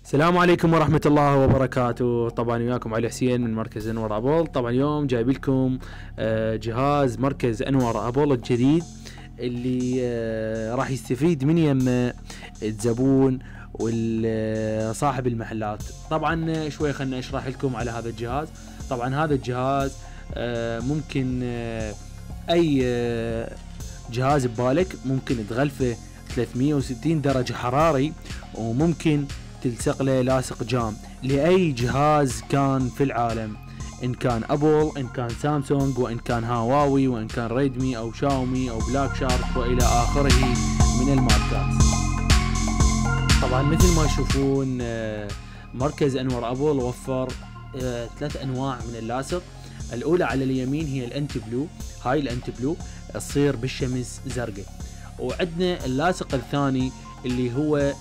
السلام عليكم ورحمة الله وبركاته. طبعا وياكم علي حسين من مركز انور ابل. طبعا اليوم جايب لكم جهاز مركز انور ابل الجديد اللي راح يستفيد من يم الزبون وصاحب المحلات. طبعا شوي خلنا اشرح لكم على هذا الجهاز. طبعا هذا الجهاز ممكن اي جهاز ببالك ممكن تغلفه 360 درجة حراري، وممكن تلصق له لاصق جام لأي جهاز كان في العالم، إن كان أبل، إن كان سامسونج، وإن كان هواوي، وإن كان ريدمي أو شاومي أو بلاك شارك وإلى آخره من الماركات. طبعا مثل ما تشوفون مركز أنور أبل وفر 3 أنواع من اللاصق. الأولى على اليمين هي الأنتي بلو، هاي الأنتي بلو تصير بالشمس زرقاء. وعندنا اللاصق الثاني اللي هو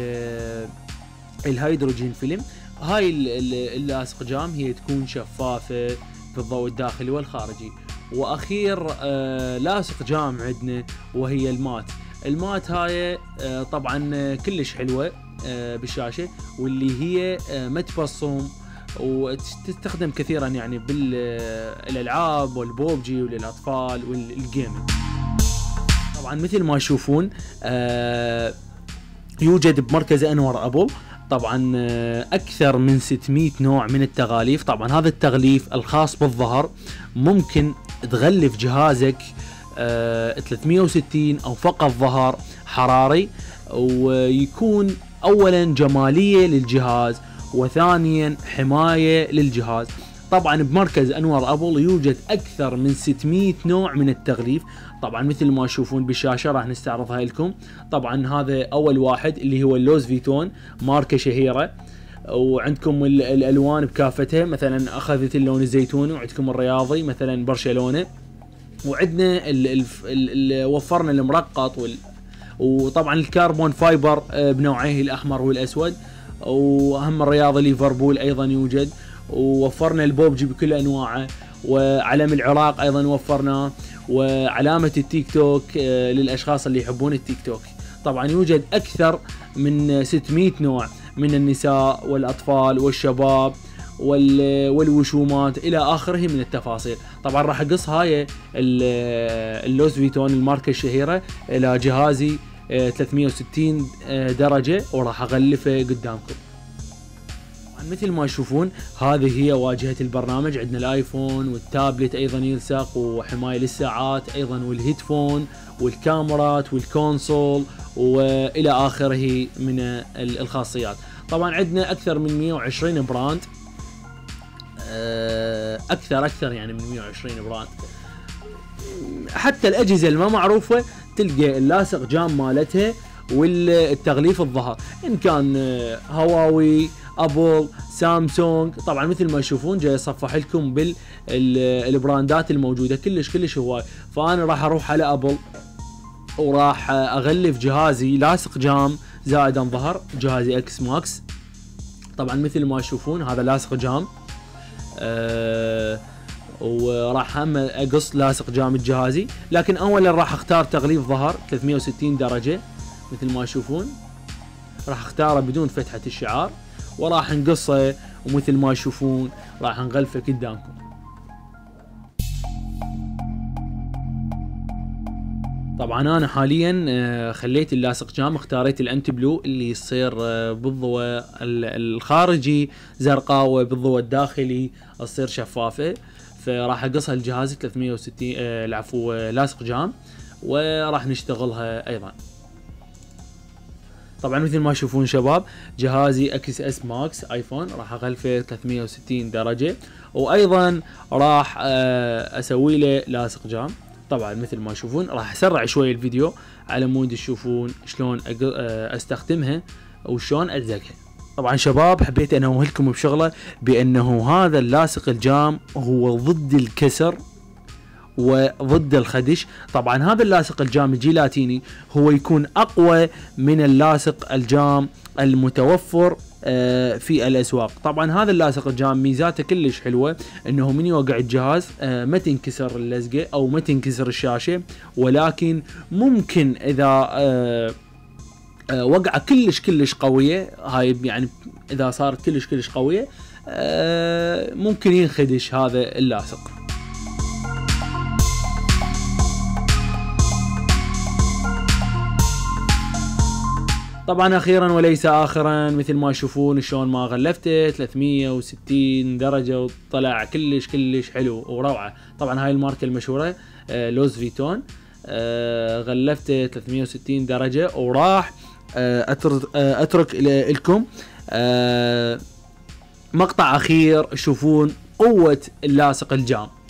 الهيدروجين فيلم. هاي اللاصق جام هي تكون شفافة في الضوء الداخلي والخارجي. واخير لاصق جام عندنا وهي المات. المات هاي طبعا كلش حلوة بالشاشة، واللي هي ما تبصم وتستخدم كثيرا يعني بالالعاب والبوبجي وللاطفال والجيمنج. طبعا مثل ما تشوفون يوجد بمركز انور ابل طبعا اكثر من 600 نوع من التغاليف. طبعا هذا التغليف الخاص بالظهر ممكن تغلف جهازك 360 او فقط ظهر حراري، ويكون اولا جمالية للجهاز، وثانيا حماية للجهاز. طبعا بمركز انور ابل يوجد اكثر من 600 نوع من التغليف. طبعا مثل ما تشوفون بالشاشة راح نستعرضها لكم. طبعا هذا اول واحد اللي هو اللوز فيتون، ماركة شهيرة، وعندكم الالوان بكافتها، مثلا اخذت اللون الزيتوني، وعندكم الرياضي مثلا برشلونة، وعندنا وفرنا المرقط وطبعا الكربون فايبر بنوعيه الاحمر والاسود، واهم الرياضي ليفربول ايضا يوجد، ووفرنا البوبجي بكل انواعه، وعلم العراق ايضا وفرناه، وعلامة التيك توك للاشخاص اللي يحبون التيك توك. طبعا يوجد اكثر من 600 نوع من النساء والاطفال والشباب والوشومات الى اخره من التفاصيل. طبعا راح اقص هاي اللوز فيتون الماركة الشهيرة الى جهازي 360 درجة، وراح اغلفه قدامكم. مثل ما تشوفون هذه هي واجهة البرنامج. عندنا الايفون والتابلت ايضا يلصق، وحماية للساعات ايضا، والهيدفون والكاميرات والكونسول والى اخره من الخاصيات. طبعا عندنا اكثر من 120 براند، اكثر يعني من 120 براند. حتى الاجهزة الما معروفة تلقى اللاصق جام مالتها والتغليف الظهر، ان كان هواوي، ابل، سامسونج. طبعا مثل ما تشوفون جاي اصفح لكم بالبراندات الموجوده كلش هواي. فانا راح اروح على ابل وراح اغلف جهازي لاصق جام زائدا ظهر، جهازي اكس ماكس. طبعا مثل ما تشوفون هذا لاصق جام، وراح هم اقص لاصق جام جهازي، لكن اولا راح اختار تغليف ظهر 360 درجه مثل ما تشوفون. راح اختاره بدون فتحه الشعار، وراح نقصه، ومثل ما تشوفون راح نغلفه قدامكم. طبعا انا حاليا خليت اللاصق جام، اختاريت الانتي بلو اللي يصير بالضوء الخارجي زرقاء، وبالضوء الداخلي تصير شفافه. فراح اقصها الجهاز 360 العفو لاصق جام، وراح نشتغلها ايضا. طبعا مثل ما تشوفون شباب جهازي اكس اس ماكس ايفون راح اغلفه 360 درجة، وايضا راح اسوي له لاصق جام. طبعا مثل ما تشوفون راح اسرع شوي الفيديو على مود تشوفون شلون استخدمها وشلون الزقها. طبعا شباب حبيت انوه لكم بشغله، بانه هذا اللاصق الجام هو ضد الكسر وضد الخدش. طبعا هذا اللاصق الجام الجيلاتيني هو يكون اقوى من اللاصق الجام المتوفر في الاسواق. طبعا هذا اللاصق الجام ميزاته كلش حلوه، انه من يوقع الجهاز ما تنكسر اللزقه او ما تنكسر الشاشه، ولكن ممكن اذا وقعة كلش قوية. هاي يعني اذا صارت كلش قوية ممكن ينخدش هذا اللاصق. طبعا اخيرا وليس اخرا، مثل ما تشوفون شلون ما غلفته 360 درجة وطلع كلش حلو وروعة. طبعا هاي الماركة المشهورة لوز فيتون. غلفته 360 درجة وراح اترك لكم مقطع اخير تشوفون قوة اللاصق الجام.